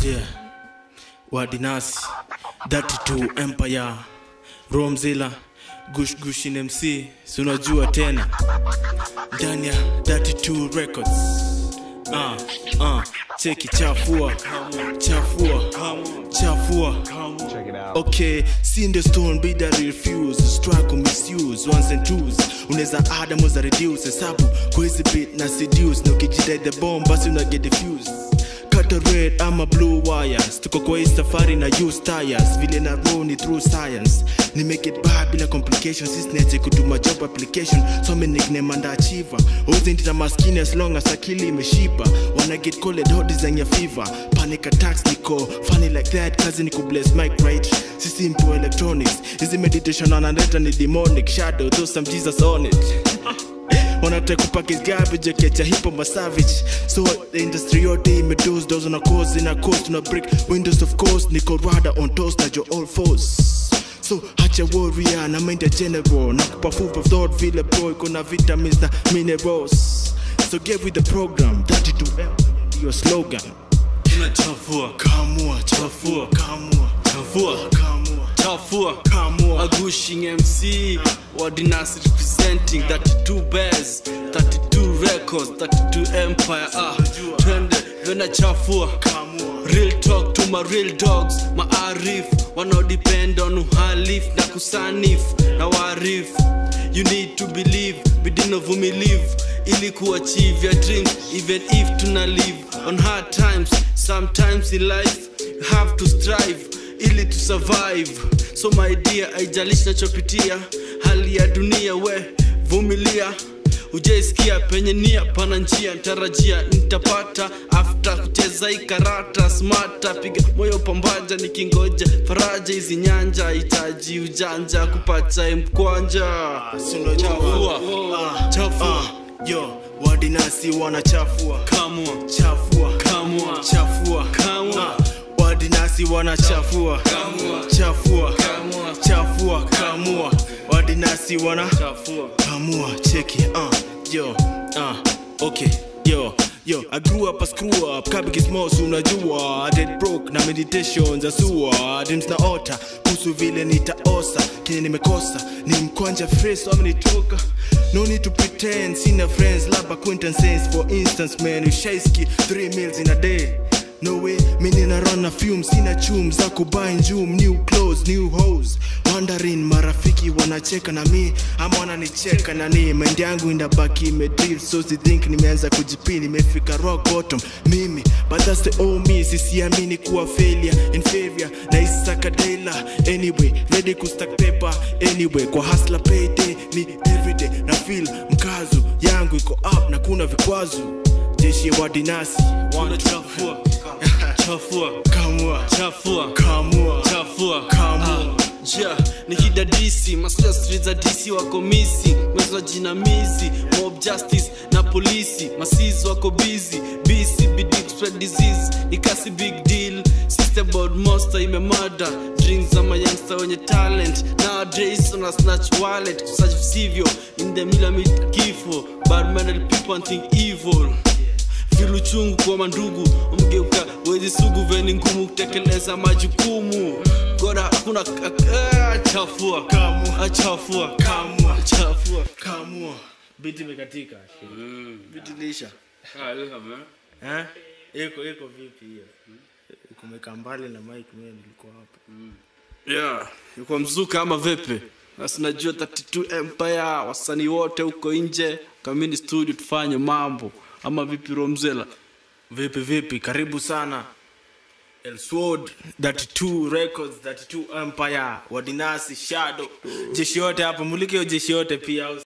Yeah, Wadinasi, 32 Empire, RomeZilla, Gushin MC, sunajua tena, ndani ya 32 Records. Cheki chafua. Check it out. Okay, see the stone be that refuse, struggle misuse, ones and twos. Uneza add moza reduce, sabu, crazy beat na seduce. No kijide the bomb, basi una get diffused. Cut a red, I'm a blue wires. Tuko kwa hii safari na use tires. Vile na roll ni through science. Ni make it bad bila complications. Sis nete kutuma job application. So me nickname and achiever. Always into the maskini as long as akili imeshiba. Wanna get cold hot design ya fever. Panic attacks niko funny like that. Kazi niko bless mic right. Si simple electronics. Easy meditation on analeta ni demonic shadow. Throw some Jesus on it. Wanna take a package garbage, catch a hip hop, a savage. So the industry yote imedose, those on a course, in a coast, on a brick. Windows of course, Nico Rada on toast, na your old foes. So hacha warrior, na mind a general. Nakupa food of thought, vile boy, kona vitamins na minerals. So get with the program, 32M, your slogan. Chafua, Kamua, chafua, kamua, chafua, kamua, chafua, kamua. Gushin MC, Wadinasi representing 32 Barz, 32 Records, 32 Empire. Twende, vena chafua. Real talk to my real dogs, my arif. Wanna depend on uhalif na kusanif na warif. You need to believe, bidino vumilive, ili kuachieve your dreams, even if tuna live on hard times. Sometimes in life, you have to strive, ili to survive. So my dear, haijalishi nachopitia, hali ya dunia we, vumilia. Ujaisikia penye nia, pana njia, ntarajia, nitapata. After kucheza ikarata, smarta, piga moyo pambaja, nikingoja faraja hizi nyanja, itaji ujanja, kupata mkwanja. Chafua, chafua. Yo, Wadinasi wana chafua. Kamua, Chafua, kamua, chafua, kamua. Wadinasi wana chafua. Kamua, Chafua, kamua, chafua, kamua. Wadinasi wana chafua. kamua. Check it, okay, yo, I grew up a screw up, kabiki small unajua. Dead broke na meditations za suwa. Dreams na ota, kusu vile nitaosa. Kile nimekosa, ni mkwanja fresh so amenitoka. No need to pretend, sina friends, lab acquaintances. For instance, man, you shaiski 3 meals in a day. No way, meaning I run a fume, sina chum, zako buying jum, new clothes, new hoes. Wondering, marafiki wanacheka na mi, ama wananicheka na ni mind yangu indabaki imedrift, so si think nimeanza kujipini, nimefika rock bottom, mimi, but that's the old me, sisiamini kuwa failure, inferior, na isaka daila, anyway, ready kustack paper, anyway, kwa hustler payday, ni everyday, na feel mkazu, yangu iko up, na kuna vikwazu, jeshi Wadinasi, Wanna chafua, chafua, kamua, chafua, kamua, chafua, kamua. Yeah, nikida DC, masla streets za DC wako missing. Mwezi wa jinamizi, mob justice na polisi. Masizi wako busy, BD spread disease. Nikasi big deal, system board monster imemada. Drinks za youngster wenye talent. Nowadays on a snatch wallet, kusaji visivyo. In the milamid kifo, bad-minded people and think evil. Filu chungu kwa mandugu, umgeuka wezi sugu veni ngumu kutekeleza majukumu. Goda hakuna chafua, Kamua, chafua, kamua, chafua, kamua. Biti mekatika. Biti lisha. Eko vipi hiyo? Kumeka mbali na mic mimi nilikuwa hapa. Yeah, yuko mzuka ama vipi? Basi najua 32 Empire, wasanii wote huko nje, kamini studio tufanye mambo. Ama vipi RomeZilla? Vipi, karibu sana. El Sword, 32 Records, 32 Empire, Wadinasi, Shadow. Jeshi yote hapa, mulike jeshi yote pia.